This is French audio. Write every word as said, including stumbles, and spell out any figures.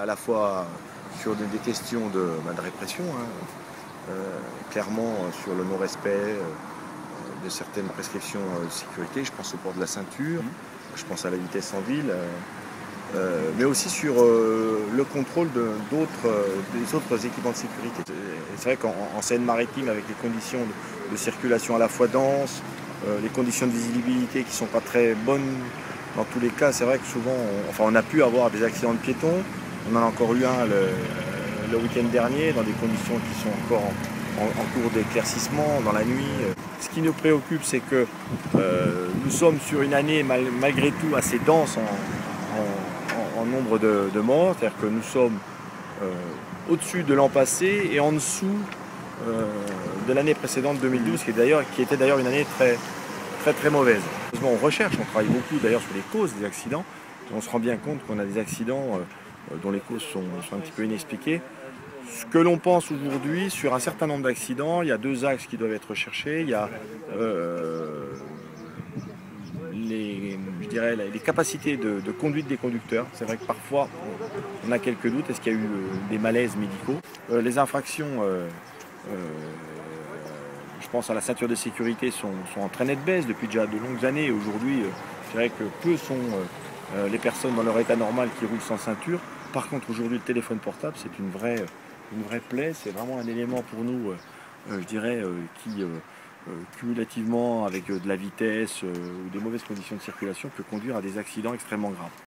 la fois sur des, des questions de, bah, de répression, hein, euh, clairement sur le non-respect euh, de certaines prescriptions de sécurité. Je pense au port de la ceinture, je pense à la vitesse en ville, euh, euh, mais aussi sur euh, le contrôle de, d'autres, euh, des autres équipements de sécurité. C'est vrai qu'en en Seine-Maritime, avec les conditions de, de circulation à la fois denses, euh, les conditions de visibilité qui ne sont pas très bonnes dans tous les cas, c'est vrai que souvent, on, enfin, on a pu avoir des accidents de piétons. On en a encore eu un le, le week-end dernier, dans des conditions qui sont encore en, en, en cours d'éclaircissement, dans la nuit. Ce qui nous préoccupe, c'est que euh, nous sommes sur une année mal, malgré tout assez dense en, en, en, en nombre de, de morts. C'est-à-dire que nous sommes euh, au-dessus de l'an passé et en dessous euh, de l'année précédente deux mille douze, qui, est d'ailleurs, qui était d'ailleurs une année très, très très mauvaise. On recherche, on travaille beaucoup d'ailleurs sur les causes des accidents. On se rend bien compte qu'on a des accidents euh, dont les causes sont, sont un petit peu inexpliquées. Ce que l'on pense aujourd'hui, sur un certain nombre d'accidents, il y a deux axes qui doivent être recherchés. Il y a euh, les, je dirais, les capacités de, de conduite des conducteurs. C'est vrai que parfois, on a quelques doutes. Est-ce qu'il y a eu des malaises médicaux? euh, Les infractions, euh, euh, je pense à la ceinture de sécurité, sont, sont en très nette baisse depuis déjà de longues années. Aujourd'hui, euh, je dirais que peu sont euh, les personnes dans leur état normal qui roulent sans ceinture. Par contre, aujourd'hui, le téléphone portable, c'est une vraie... une vraie plaie, c'est vraiment un élément pour nous, euh, je dirais, euh, qui, euh, euh, cumulativement avec euh, de la vitesse euh, ou des mauvaises conditions de circulation, peut conduire à des accidents extrêmement graves.